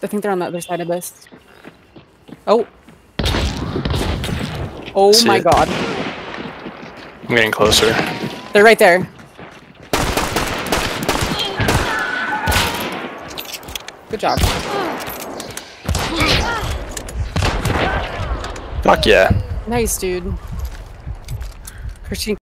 I think they're on the other side of this. Oh. Oh my god. I'm getting closer. They're right there. Good job. Fuck yeah. Nice, dude. Christine.